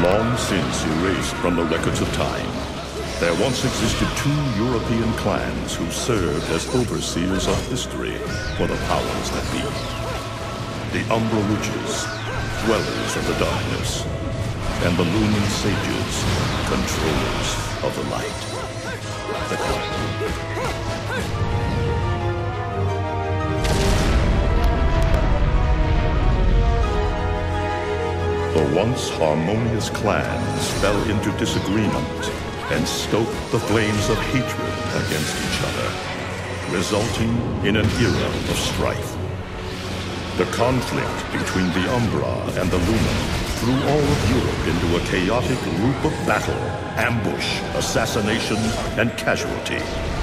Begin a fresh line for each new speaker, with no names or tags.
Long since erased from the records of time, there once existed two European clans who served as overseers of history for the powers that be. The Umbra Witches, dwellers of the darkness, and the Lumen Sages, controllers of the light. The once harmonious clans fell into disagreement and stoked the flames of hatred against each other, resulting in an era of strife. The conflict between the Umbra and the Lumen threw all of Europe into a chaotic loop of battle, ambush, assassination, and casualty.